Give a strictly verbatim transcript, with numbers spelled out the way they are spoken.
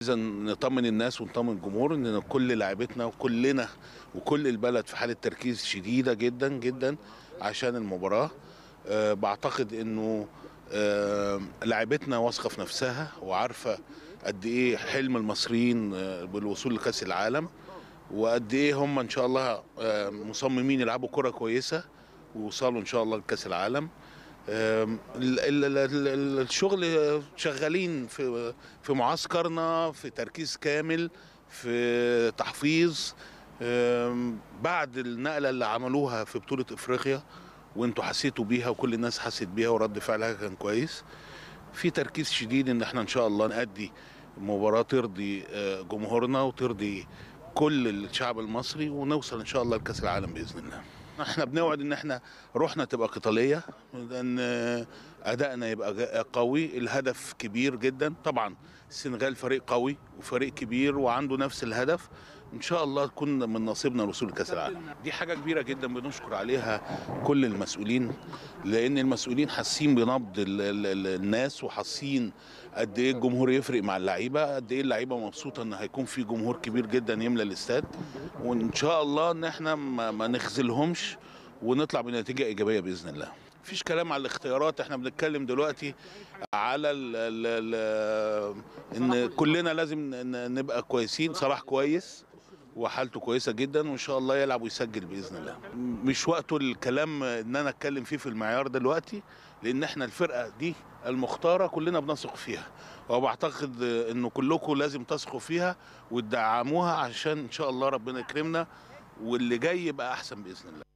إذا نطمن الناس ونطمن الجمهور ان كل لاعبتنا وكلنا وكل البلد في حاله تركيز شديده جدا جدا عشان المباراه. أه بعتقد انه أه لاعبتنا واثقه في نفسها وعارفه قد ايه حلم المصريين أه بالوصول لكاس العالم، وقد ايه هم ان شاء الله أه مصممين يلعبوا كره كويسه ويوصلوا ان شاء الله لكاس العالم. الشغل شغالين في في معسكرنا، في تركيز كامل، في تحفيظ بعد النقله اللي عملوها في بطوله افريقيا، وانتوا حسيتوا بيها وكل الناس حست بيها ورد فعلها كان كويس. في تركيز شديد ان احنا ان شاء الله نأدي مباراه ترضي جمهورنا وترضي كل الشعب المصري، ونوصل ان شاء الله لكاس العالم باذن الله. احنا بنوعد ان احنا روحنا تبقى قتاليه، ان ادائنا يبقى قوي. الهدف كبير جدا طبعا، السنغال فريق قوي وفريق كبير وعنده نفس الهدف. ان شاء الله تكون من نصيبنا الوصول لكاس العالم. دي حاجه كبيره جدا بنشكر عليها كل المسؤولين، لان المسؤولين حاسين بنبض الناس وحاسين قد ايه الجمهور يفرق مع اللعيبه، قد ايه اللعيبه مبسوطه ان هيكون في جمهور كبير جدا يملى الاستاد، وان شاء الله ان احنا ما نخذلهمش ونطلع بنتيجه ايجابيه باذن الله. مفيش كلام على الاختيارات، احنا بنتكلم دلوقتي على ال ال ال ان كلنا لازم نبقى كويسين. صلاح كويس وحالته كويسه جدا وان شاء الله يلعب ويسجل باذن الله. مش وقته الكلام ان انا اتكلم فيه في المعيار دلوقتي، لان احنا الفرقه دي المختاره كلنا بنثق فيها، وبعتقد انه كلكم لازم تثقوا فيها وتدعموها عشان ان شاء الله ربنا يكرمنا واللي جاي يبقى احسن باذن الله.